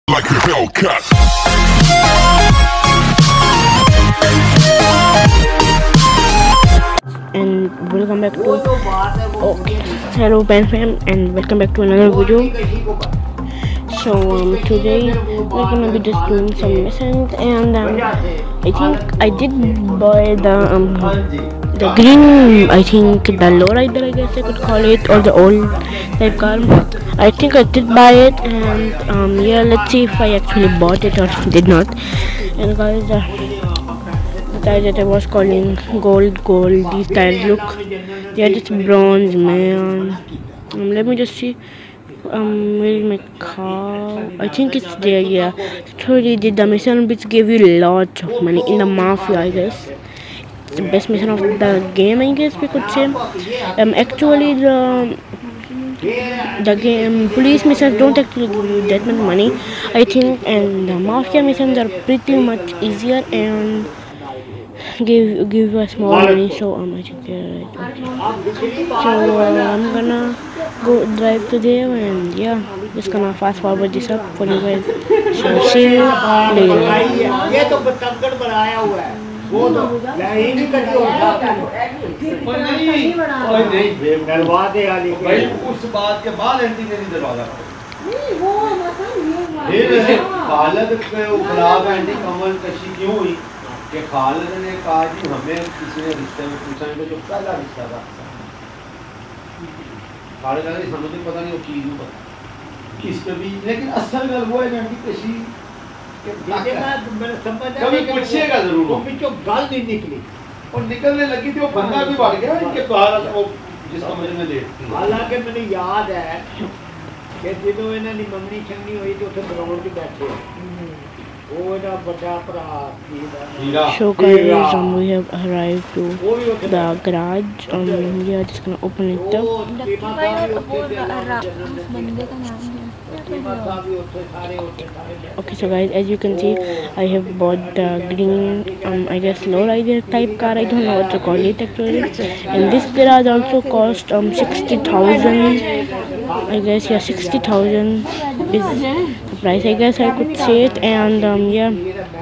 like a Hellcat. And welcome back to hello panfam, and welcome back to another video. So today we're gonna be just doing some missions, and I think I did buy the green, I think the lowrider, I guess I could call it, or the old type car. I think I did buy it, and yeah, let's see if I actually bought it or did not. And guys, the tires that I was calling gold, these tires look, they are just bronze, man. Let me just see. Where is my car? I think it's there. Yeah, actually did the mission which gave you lots of money in the Mafia, I guess. It's the best mission of the game, I guess we could say. Actually the game police missions don't actually give you that much money, I think, and the Mafia missions are pretty much easier and give you a small money. So I think they're right. Okay. So I'm gonna go drive to there, and yeah, just gonna fast forward this up for you guys. So see you later. वो तो यही नहीं कभी होता पर नहीं दरवाजे वाली भाई उस बात के बाद एंटी नहीं दरवाजा नहीं वो मतलब ये खालद पे खराब एंटी कमल कशी क्यों हुई कि खालद ने कहा कि हमें किसी ने रिश्ते में पूछा है जो पहला रिश्ता था खालद ने समझ पता नहीं वो की किसके भी, लेकिन असल गल वो है एंटी कशी कभी पूछिएगा जरूर, वो बीचों गाल नहीं निकली और निकलने लगी थी, वो बंदा भी बढ़ गया इनके बाहर वो जिस कमरे में ले। हालांकि मुझे याद है कि ਜਦੋਂ ਇਹਨਾਂ ਦੀ ਮੰਗਣੀ ਛੰਨੀ ਹੋਈ ਤੇ ਉੱਥੇ ਗਰਾਊਂਡ 'ਚ ਬੈਠੇ ਉਹ ਇਹਦਾ ਵੱਡਾ ਭਰਾ ਹੀਰਾ। So guys, we have arrived to the garage. We are just gonna open it up. Okay, so guys, as you can see, I have bought the green I guess lowrider type car, I don't know what to call it actually. And this garage also cost 60,000, I guess. Yeah, 60,000 is the price, I guess I could say it. And yeah,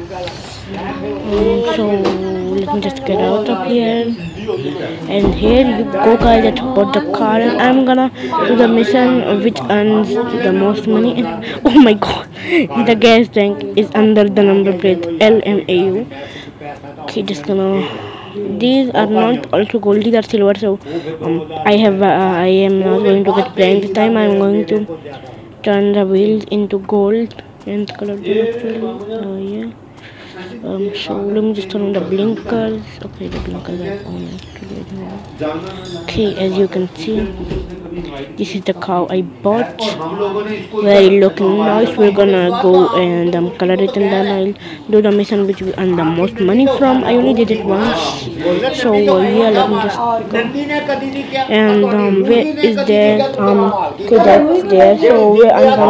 so let me just get out of here, and here you go guys, that bought the car, and I'm gonna do the mission which earns the most money. And oh my god, the gas tank is under the number plate LMAU. Okay, just gonna, these are not also gold, these are silver. So I am not going to get blank this time. I'm going to turn the wheels into gold and color actually. Yeah. So let me just turn on the blinkers. Okay, the blinkers are on actually. Okay, as you can see, this is the car I bought. Very looking nice. We're gonna go and color it, and then I'll do the mission which we earn the most money from. I only did it once, so yeah, let me just go. And where is there? Okay, that's there. So I'm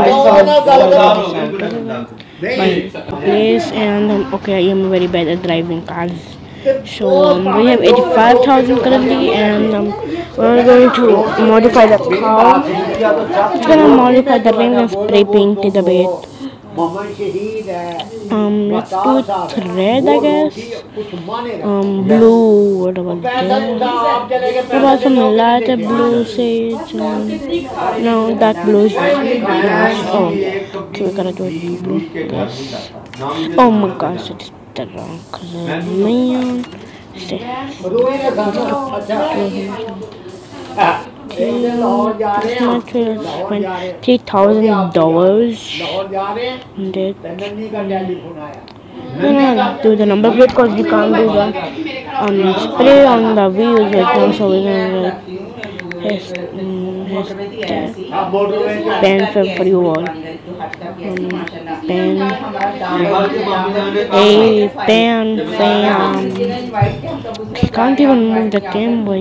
gonna my place. And okay, I am very bad at driving cars. So we have 85,000 currently, and we're going to modify the car. It's gonna modify the rim and spray paint it a bit. Let's do it red, I guess. Blue, what about that? What about some lighter blue shades? No, dark blue is nice. Oh, okay, we gotta do it blue, yes. Oh my gosh, it's the wrong color, man. Spent $3,000 on that. I'm gonna do the number plate because we can't do the spray on the wheels right now, so we're gonna panfam for you all. Hey, panfam. I can't even move the camera.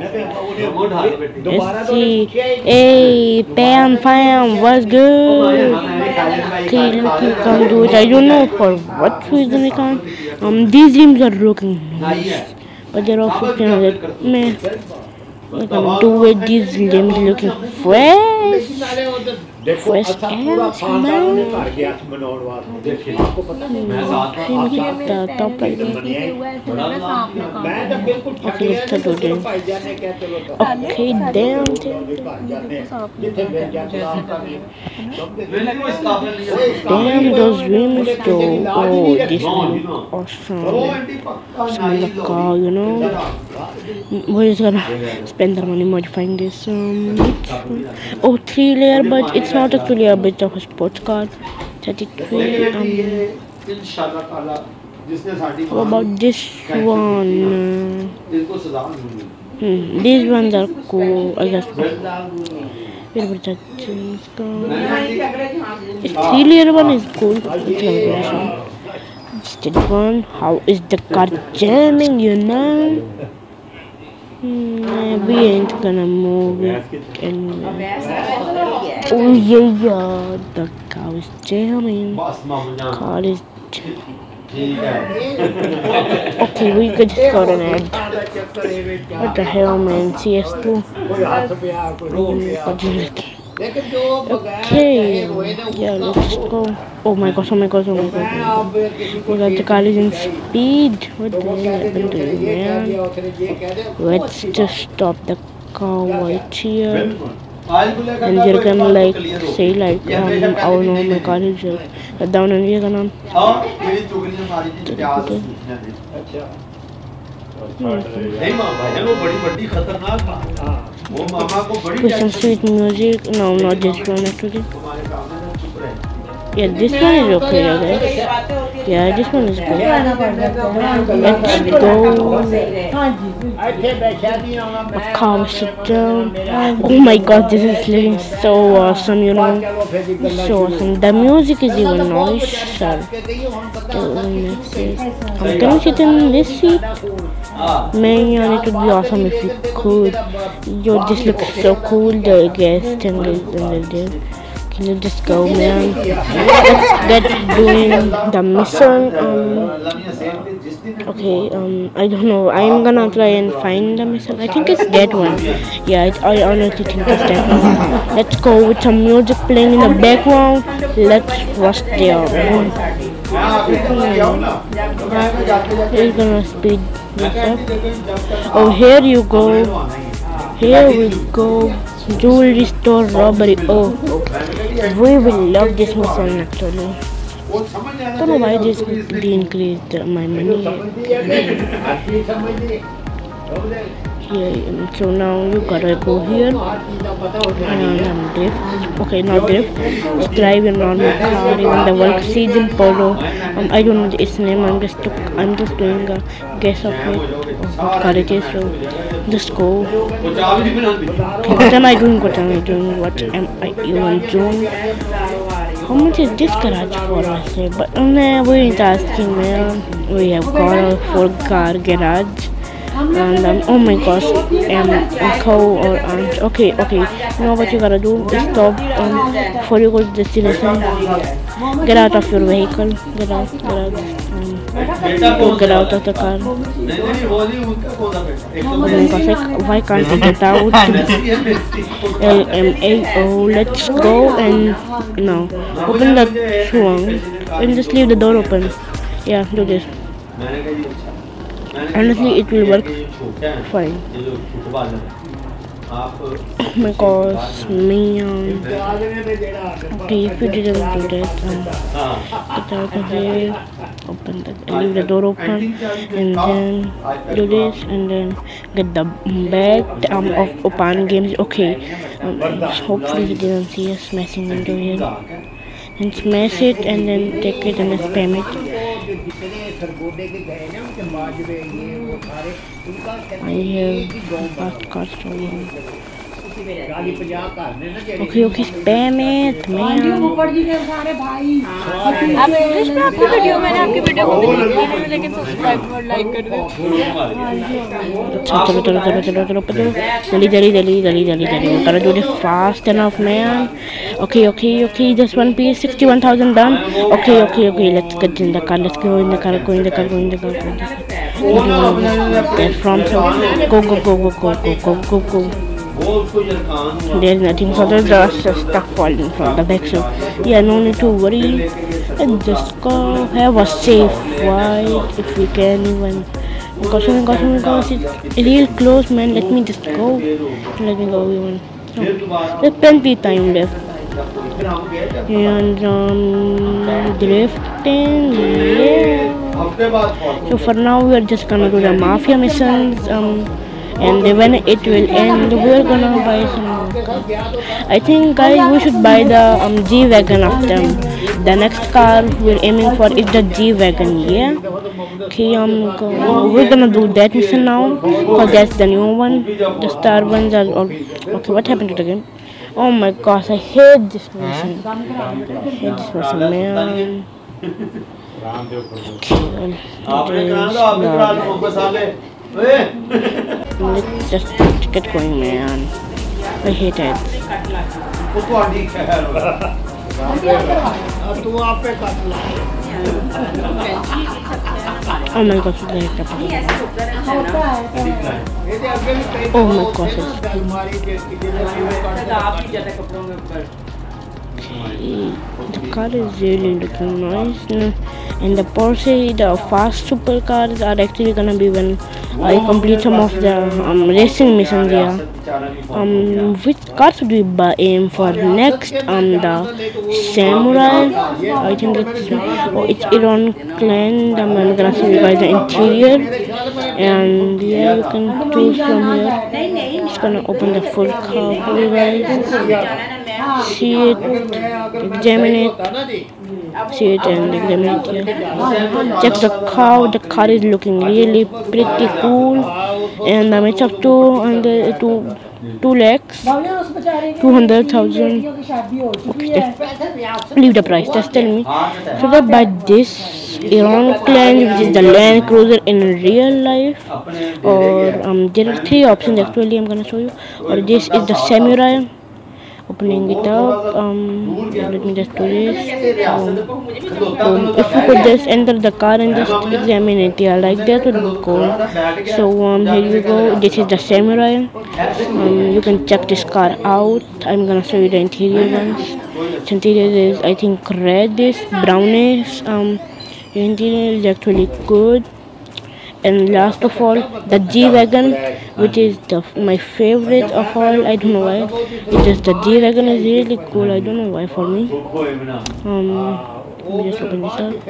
Let's see. Hey, panfam, what's good? Okay, look, you can't do it. I don't know for what reason I can't. These rims are looking nice, but they're all 1500. Man, I'm gonna do with these rims looking fresh. देखो Fresh अच्छा air पूरा खानदान smell. ने घर गया मनाउण वास्ते देखिए आपको पता नहीं मैं top right there. मैं तो बिल्कुल थक Okay, गया let's नहीं do तो चलो this. भाईजान ने क्या चलो तो Okay, damn. जिथे मिल जाए Damn, those rims though. Oh, this look awesome. Smell the car, you know. We're just gonna spend the money modifying this. Oh, 3-layer, but it's not a 3-layer, but it's a sports car. 33. इंशाल्लाह ताला जिसने साडी How about this one? इनको सजा दूंगी These ones are cool. I guess. Where was that? This 3-layer one is cool. This one. How is the car jamming? You know. We ain't gonna move it anywhere. Oh yeah, the car is jamming. Car is. Okay, we could just go to ad. What the hell, man? CS2. Okay, yeah, let's go. Oh my gosh, oh my gosh, oh my gosh. We got the car is in speed. What the hell happened to you, man? Let's just stop the car right here. And we're gonna like say like oh no, my car is down, and we're gonna put some sweet music. No, not this one actually. Yeah, this one is okay, I guess. Yeah, this one is good. Let's go. Car sit down. Oh my god, this is looking so awesome, you know. So awesome. The music is even nicer. I'm gonna sit in this seat. Man, it would be awesome if you could. Yo, this looks so cool, the guest and the can you just go, man? Let's get doing the mission. Okay, I don't know. I'm gonna try and find the mission. I think it's that one. Yeah, I honestly think it's that one. Let's go with some music playing in the background. Let's rush there. He's gonna speed this up. Oh, here you go. Here we go. Jewelry store robbery. Oh, we will love this mission actually. I don't know why this really increased my money. Yeah, so now you gotta go here and drift. Okay, not drift. Just drive your normal car, even the work season polo. I don't know its name. I'm just doing a guess of it. What car it is? So just go. What am I doing? What am I doing? What am I even doing? How much is this garage for us? But we ain't asking, man. We have got a 4-car garage. And oh my gosh, uncle or aunt. Okay, you know what you gotta do? Stop before you go to the destination. Get out of your vehicle. Get out of the car. Oh my gosh, why can't I get out? LMAO. Let's go and no, open the trunk and just leave the door open. Yeah, do this. Honestly, it will work fine. Oh my gosh, man. Okay, if you didn't do that, get out of here, leave the door open, and then do this, and then get the back of open games. Okay, hopefully he didn't see us smashing into here. And smash it, and then take it and spam it. I have fast cards from him. Okay, spam it, man. आप English में आपकी video मैंने आपकी video को देखी लेकिन subscribe और like कर दो Jolly. Gotta do this fast enough, man. Okay, just one piece, 61,000 done. Okay, let's get in the car, go in the car. That from so go. वो उसको यरखान हुआ There's nothing for the just stuff falling from the back. So yeah, no need to worry. And just go have a safe ride if we can even. Gosh, oh my gosh, it's real close, man. Let me just go. Let me go even. No. There's plenty of time left. फिर हम गए थे And drifting, yeah. हफ्ते बाद So for now we are just gonna do the mafia missions. And when it will end, we're gonna buy some more cars. I think, guys, we should buy the G wagon after. The next car we're aiming for is the G wagon. Yeah. Okay. We're gonna do that mission now because that's the new one. The star ones are all. Okay. What happened to the game? Oh my gosh, I hate this mission. I hate this mission, man. आपने कहा था आपने करा लो बस आले Let's just get going, man. I hate it. उसको aunty कह तू आप पे काट ला Oh my gosh, I hate that. Oh my gosh. The car is really looking nice. And the Porsche, the fast supercars are actually gonna be when I complete some of the racing missions here. Which cars should we aim for next? The Samurai. I think it's Iran clan. I'm gonna show you guys the interior. And yeah, you can choose from here. Just gonna open the full car for you guys. See it, examine it, see it and examine it here. Check the car. The car is looking really pretty cool, and it's up to under 2 lakhs 200,000. Okay, leave the price. Just tell me. Should I buy this Iran clan, which is the Land Cruiser in real life, or there are 3 options actually. I'm gonna show you. Or this is the Samurai. Opening it up. Let me just do this. If you could just enter the car and just examine it, yeah, like that would be cool. So here you go. This is the Samurai. You can check this car out. I'm gonna show you the interior ones. The interior is, I think, reddish, brownish. The interior is actually good. And last of all, the G-Wagon, which is my favorite of all. I don't know why. It's just the G-Wagon is really cool. I don't know why for me. Let me just open this up.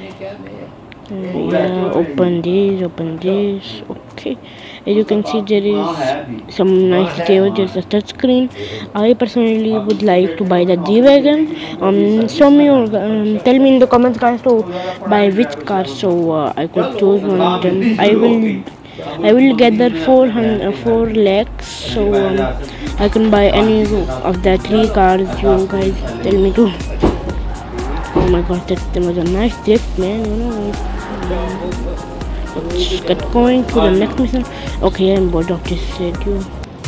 Yeah, open this. Okay. As you can see, there is some nice details. There's a touch screen. I personally would like to buy the G-Wagon. Show me or tell me in the comments, guys, to buy which car, so I could choose one of them. I will gather 4 lakhs, so I can buy any of the 3 cars you guys tell me to. Oh my god, that was a nice drift, man. You know. Let's get going to the next mission. Okay, I'm bored of this radio.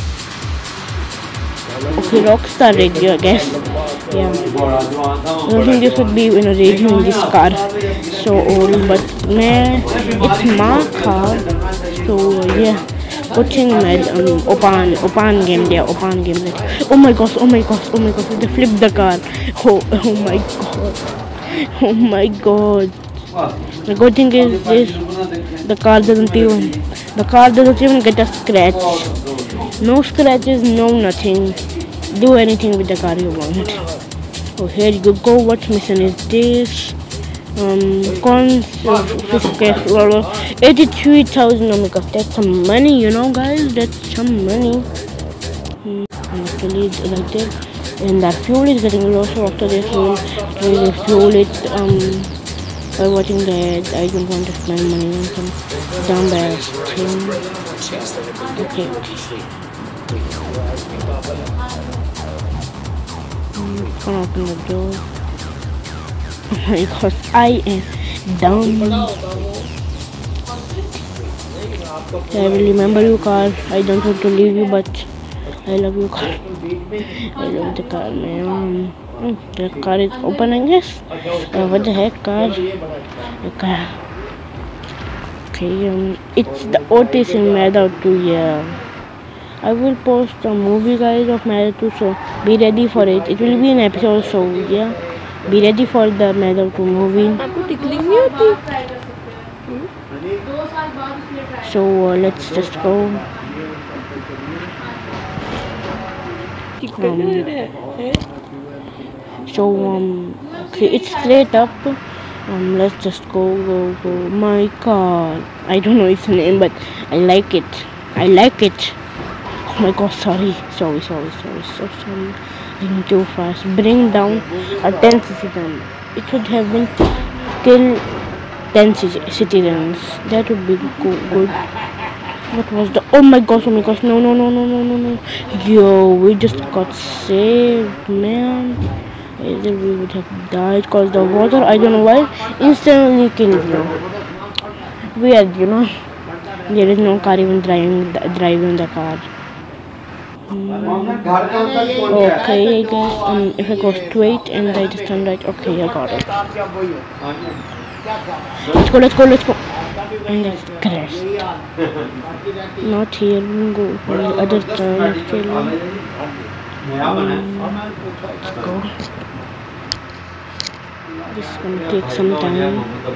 Okay, Rockstar radio, I guess. Yeah. I don't think this would be in a radio in this car. So old, but man, it's my car. So yeah. Watching med open game there, open game there. Oh my gosh, they flipped the car. Oh my god. Oh my god. The good thing is this, the car doesn't even get a scratch. No scratches, no nothing. Do anything with the car you want. So here you go. What mission is this? Fiscal 83,000. Oh my gosh, that's some money, you know, guys. That's some money. Actually, like that. And that fuel is getting low, so after this we'll fuel it by watching that. I don't want to spend money on some dumbass thing. Okay. Gonna open the door. Oh my gosh, I am dumb. I will remember you, car. I don't want to leave you, but I love you, car. I love the car, man. The car is open, I guess. What the heck, car? The car. Okay, it's the Otis in Mad Out 2, yeah. I will post a movie guys of Mother 2, so be ready for it. It will be an episode, so yeah, be ready for the Mother 2 movie. आपको tickling नहीं होती? So let's just go. So okay, it's straight up. Let's just go. My god, I don't know its name, but I like it. I like it. Oh my god, sorry. So sorry. I'm too fast. Bring down a 10 citizen. It should have been kill 10 citizens. That would be good. What was the? Oh my gosh! No! Yo, we just got saved, man. Either we would have died because the water, I don't know why, instantly killed you. Weird, you know. There is no car even driving the car. Okay, I guess if I go straight and I just turn right, okay, I got it. Let's go. And it's crashed. Not here, we'll go for the other turn actually. Let's go. This is gonna take some time.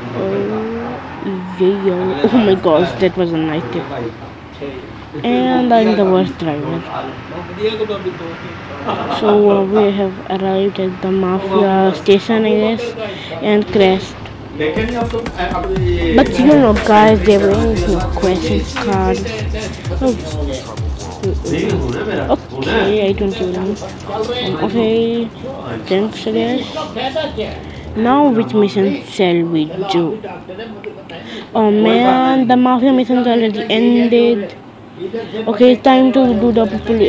Oh my gosh, that was a nice tip. And I'm the worst driver. So we have arrived at the Mafia station, I guess, and crashed. But you know guys, there were no questions cards. Okay, I don't even know. Okay, thanks I guess. Now which mission shall we do? Oh man, the Mafia missions already ended. Okay, it's time to do the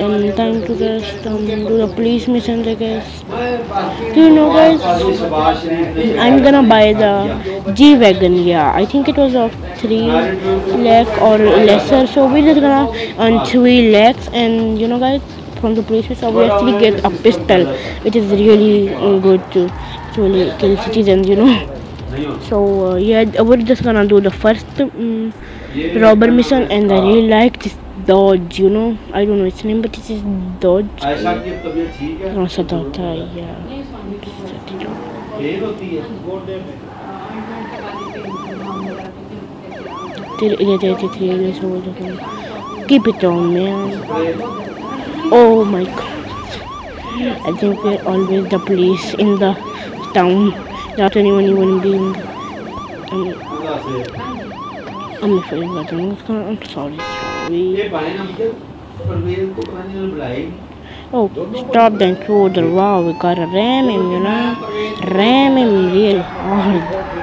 police missions, I guess. Do you know guys, I'm gonna buy the G-Wagon. Yeah, I think it was of 3 lakh or lesser, so we're just gonna earn 3 lakhs, and you know guys, from the police mission we actually get a pistol, which is really good to actually kill citizens, you know. So yeah, we're just gonna do the first robber mission, and I really like this Dodge, you know. I don't know its name, but it is Dodge. Keep it on, man. Oh my god. I think we're always the police in the town. Not anyone even being. I'm sorry. Oh, stop the intruder. Wow, we gotta ram him, you know. Ram him real hard.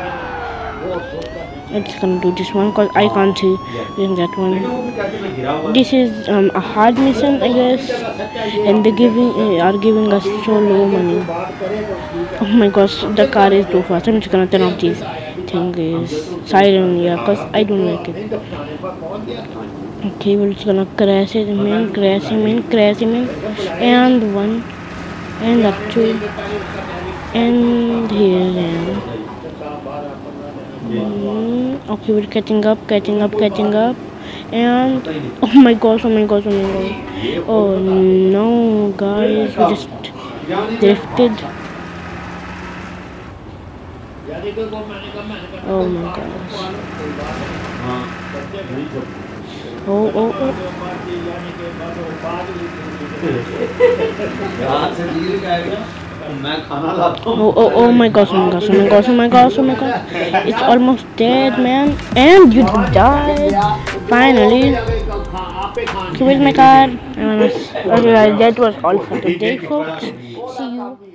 I'm just gonna do this one because I can't see doing that one. This is a hard mission, I guess, and they are giving us so low money. Oh my gosh, the car is too fast. I'm just gonna turn off this thing is siren, yeah, because I don't like it. Okay, we're just gonna crash him in, and 1, and up 2, and here, okay, we're catching up, and oh my gosh. Oh no, guys, we just drifted. Oh my gosh. Oh. Oh my gosh. It's almost dead, man. And you died. Finally. Okay, where's my car? Okay, that was all for today, folks. See you.